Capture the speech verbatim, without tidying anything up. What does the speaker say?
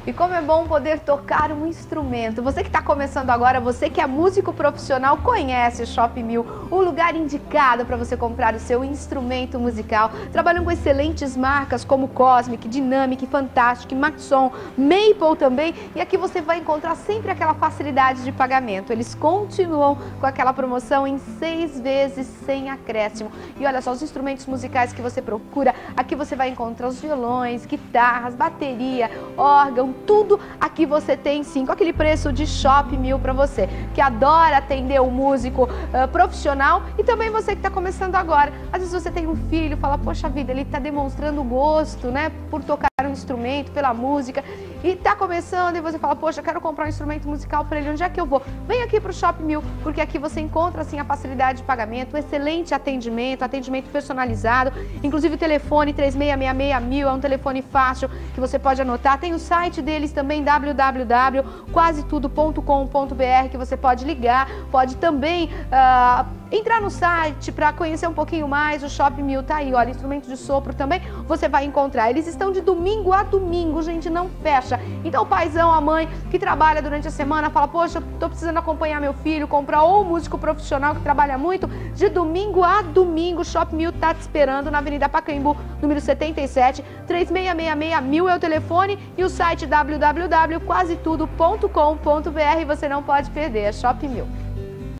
E como é bom poder tocar um instrumento. Você que está começando agora, você que é músico profissional, conhece o Shop Mil, o lugar indicado para você comprar o seu instrumento musical. Trabalham com excelentes marcas como Cosmic, Dynamic, Fantastic, Maxon, Maple também. E aqui você vai encontrar sempre aquela facilidade de pagamento. Eles continuam com aquela promoção em seis vezes sem acréscimo. E olha só, os instrumentos musicais que você procura, aqui você vai encontrar os violões, guitarras, bateria, órgão, tudo aqui você tem sim, com aquele preço de Shop Mil para você, que adora atender o músico uh, profissional e também você que está começando agora. Às vezes você tem um filho, fala, poxa vida, ele está demonstrando gosto, né, por tocar um instrumento, pela música, e está começando e você fala, poxa, quero comprar um instrumento musical para ele, onde é que eu vou? Vem aqui para o Shop Mil, porque aqui você encontra assim a facilidade de pagamento, excelente atendimento, atendimento personalizado, inclusive o telefone três seis seis seis mil é um telefone fácil que você pode anotar, tem o site deles também, w w w ponto quase tudo ponto com ponto b r, que você pode ligar, pode também uh, entrar no site para conhecer um pouquinho mais. O Shop Mil tá aí, olha, instrumentos de sopro também você vai encontrar. Eles estão de domingo a domingo, gente, não fecha. Então o paizão, a mãe que trabalha durante a semana, fala, poxa, tô precisando acompanhar meu filho, comprar ou um músico profissional que trabalha muito, de domingo a domingo, o Shop Mil tá te esperando na Avenida Pacaembu, número setenta e sete, três seis seis seis mil é o telefone e o site w w w ponto quase tudo ponto com ponto b r, você não pode perder, é Shop Mil.